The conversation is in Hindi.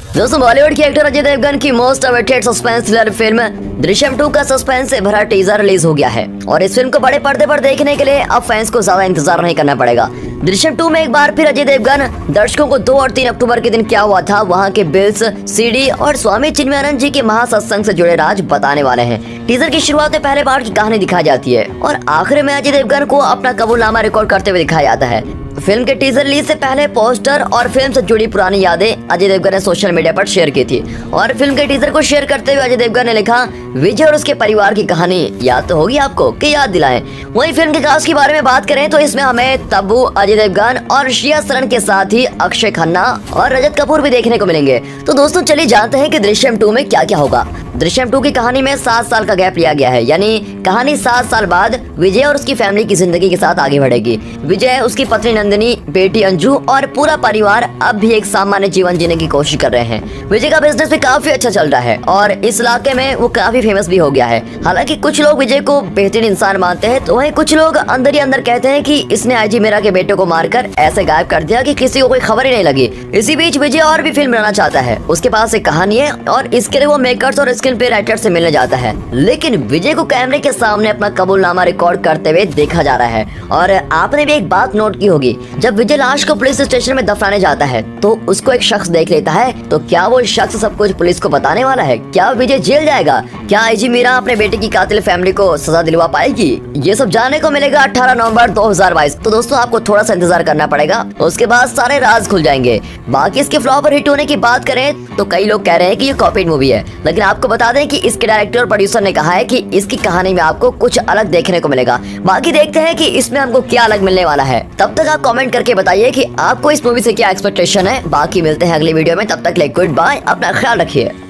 दोस्तों बॉलीवुड के एक्टर अजय देवगन की most awaited suspense thriller film Drishyam 2 का सस्पेंस से भरा टीजर रिलीज हो गया है और इस फिल्म को बड़े पर्दे पर देखने के लिए अब फैंस को ज्यादा इंतजार नहीं करना पड़ेगा। दृश्यम 2 में एक बार फिर अजय देवगन दर्शकों को 2 और 3 अक्टूबर के दिन क्या हुआ था वहां के बिल्स, सीडी और स्वामी चिन्मयानंद जी के महासत्संग से जुड़े राज बताने वाले हैं। टीजर की शुरुआत में पहले पार्ट की कहानी दिखाई जाती है और आखिर में अजय देवगन को अपना कबूलनामा रिकॉर्ड करते हुए दिखाया जाता है। फिल्म के टीजर रिलीज से पहले पोस्टर और फिल्म से जुड़ी पुरानी यादें अजय देवगन ने सोशल मीडिया पर शेयर की थी और फिल्म के टीजर को शेयर करते हुए अजय देवगन ने लिखा, विजय और उसके परिवार की कहानी याद तो होगी आपको कि याद दिलाएं। वहीं फिल्म के कास्ट के बारे में बात करें तो इसमें हमें तब्बू, अजय देवगन और श्रेया सरन के साथ ही अक्षय खन्ना और रजत कपूर भी देखने को मिलेंगे। तो दोस्तों चलिए जानते हैं कि दृश्यम 2 में क्या क्या होगा। दृश्यम 2 की कहानी में 7 साल का गैप लिया गया है, यानी कहानी 7 साल बाद विजय और उसकी फैमिली की जिंदगी के साथ आगे बढ़ेगी। विजय, उसकी पत्नी नंदिनी, बेटी अंजू और पूरा परिवार अब भी एक सामान्य जीवन जीने की कोशिश कर रहे हैं। विजय का बिजनेस भी काफी अच्छा चल रहा है और इस इलाके में वो काफी फेमस भी हो गया है। हालांकि कुछ लोग विजय को बेहतरीन इंसान मानते हैं तो वहीं कुछ लोग अंदर ही अंदर कहते हैं कि इसने आईजी मीरा के बेटे को मारकर ऐसे गायब कर दिया कि किसी को कोई खबर ही नहीं लगी। इसी बीच विजय और भी फिल्म बनाना चाहता है, उसके पास एक कहानी है और इसके लिए वो मेकर्स और स्क्रीन प्ले राइटर से मिलने जाता है। लेकिन विजय को कैमरे के सामने अपना कबूलनामा रिकॉर्ड करते हुए देखा जा रहा है। और आपने भी एक बात नोट की होगी, जब विजय लाश को पुलिस स्टेशन में दफनाने जाता है तो उसको एक शख्स देख लेता है। तो क्या वो शख्स सब कुछ पुलिस को बताने वाला है? क्या विजय जेल जाएगा? क्या आईजी मीरा अपने बेटे की कातिल फैमिली को सजा दिलवा पाएगी? ये सब जानने को मिलेगा 18 नवंबर 2022। तो दोस्तों आपको थोड़ा सा इंतजार करना पड़ेगा, उसके बाद सारे राज खुल जाएंगे। बाकी इसके फ्लॉप और हिट होने की बात करें तो कई लोग कह रहे हैं कि ये कॉपीड मूवी है, लेकिन आपको बता दें कि इसके डायरेक्टर और प्रोड्यूसर ने कहा है कि इसकी कहानी में आपको कुछ अलग देखने को मिलेगा। बाकी देखते हैं कि इसमें हमको क्या अलग मिलने वाला है। तब तक आप कमेंट करके बताइए कि आपको इस मूवी से क्या एक्सपेक्टेशन है। बाकी मिलते हैं अगली वीडियो में, तब तक ले गुड बाय, अपना ख्याल रखिए।